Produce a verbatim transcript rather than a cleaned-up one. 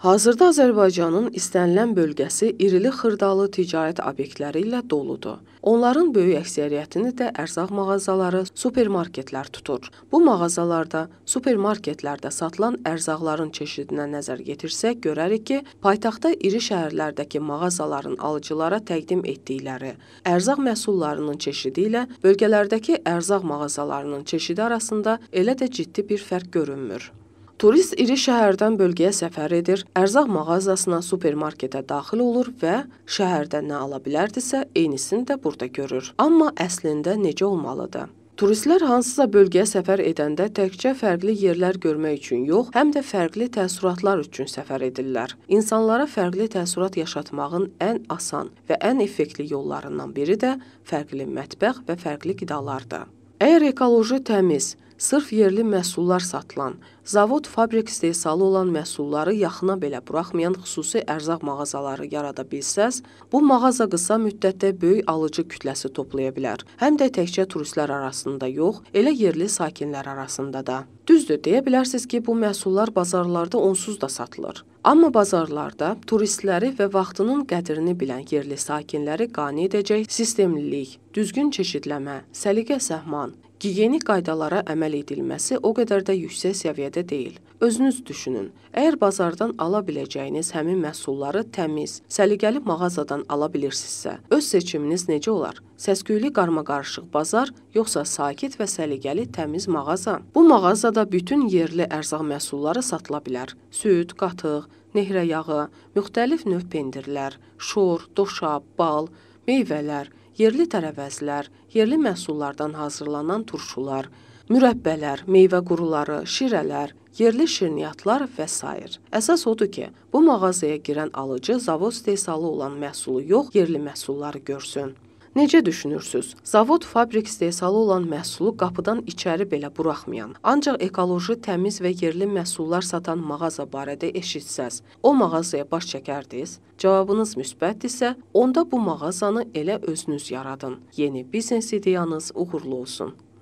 Hazırda Azərbaycanın istənilən bölgəsi irili xırdalı ticarət obyektləri ilə doludur. Onların böyük əksəriyyətini də ərzaq mağazaları, supermarketlər tutur. Bu mağazalarda, supermarketlərdə satılan ərzaqların çeşidinə nəzər yetirsək, görərik ki, paytaxtda iri şəhərlərdəki mağazaların alıcılara təqdim etdikləri ərzaq məhsullarının çeşidi ilə bölgələrdəki ərzaq mağazalarının çeşidi arasında elə də ciddi bir fərq görünmür. Turist iri şəhərdən bölgəyə səfər edir, ərzaq mağazasına, supermarketə daxil olur və şəhərdə nə ala bilərdisə, eynisini də burada görür. Amma əslində necə olmalıdır? Turistlər hansısa bölgəyə səfər edəndə təkcə fərqli yerlər görmək üçün yox, həm də fərqli təəssüratlar üçün səfər edirlər. İnsanlara fərqli təəssürat yaşatmağın ən asan və ən effektli yollarından biri də fərqli mətbəx və fərqli qidalardır. Əgər ekoloji təmiz, sırf yerli məhsullar satılan, zavod, fabrik istehsalı olan məhsulları yaxına belə buraxmayan xüsusi ərzaq mağazaları yarada bilsəz, bu mağaza qısa müddətdə böyük alıcı kütləsi toplaya bilər. Həm də təkcə turistlər arasında yox, elə yerli sakinlər arasında da. Düzdür, deyə bilərsiniz ki, bu məhsullar bazarlarda onsuz da satılır. Amma bazarlarda turistləri və vaxtının qədrini bilən yerli sakinləri qane edəcək sistemlilik, düzgün çeşidləmə, səliqə-səhman, gigiyenik qaydalara əməl edilməsi o qədər də yüksək səviyyədə deyil. Özünüz düşünün, əgər bazardan ala biləcəyiniz həmin məhsulları təmiz, səliqəli mağazadan ala bilirsinizsə, öz seçiminiz necə olar? Səsküylü qarmaqarışıq bazar, yoxsa sakit və səliqəli təmiz mağaza? Bu mağazada bütün yerli ərzaq məhsulları satıla bilər. Süd, qatıq, nehrə yağı, müxtəlif növ pendirlər, şor, doşab, bal, meyvələr, yerli tərəvəzlər, yerli məhsullardan hazırlanan turşular, mürəbbələr, meyvə quruları, şirələr, yerli şirniyyatlar və s. Əsas odur ki, bu mağazaya girən alıcı zavod istehsalı olan məhsulu yox, yerli məhsulları görsün. Necə düşünürsünüz? Zavod, fabrik istehsalı olan məhsulu qapıdan içəri belə buraxmayan, ancaq ekoloji, təmiz və yerli məhsullar satan mağaza barədə eşitsəz, o mağazaya baş çəkərdiniz? Cavabınız müsbətdirsə, onda bu mağazanı elə özünüz yaradın. Yeni biznes ideyanız uğurlu olsun.